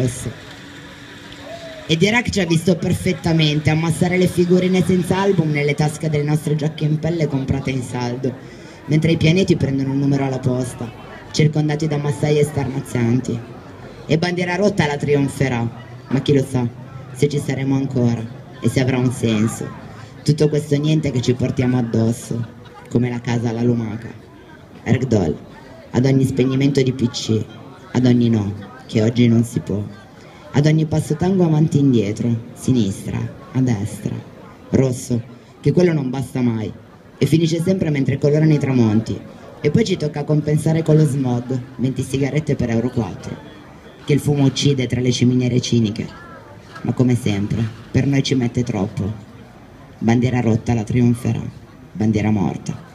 E Dirac ci ha visto perfettamente ammassare le figurine senza album nelle tasche delle nostre giacche in pelle comprate in saldo, mentre i pianeti prendono un numero alla posta, circondati da massaie starnazianti. E Bandiera Rotta la trionferà, ma chi lo sa, se ci saremo ancora e se avrà un senso. Tutto questo niente che ci portiamo addosso, come la casa alla lumaca. Ergdol, ad ogni spegnimento di PC, ad ogni no, che oggi non si può. Ad ogni passo tango avanti e indietro, sinistra, a destra, rosso, che quello non basta mai, e finisce sempre mentre colorano i tramonti, e poi ci tocca compensare con lo smog, 20 sigarette per Euro 4, che il fumo uccide tra le ciminiere ciniche, ma come sempre, per noi ci mette troppo. Bandiera rotta la trionferà, bandiera morta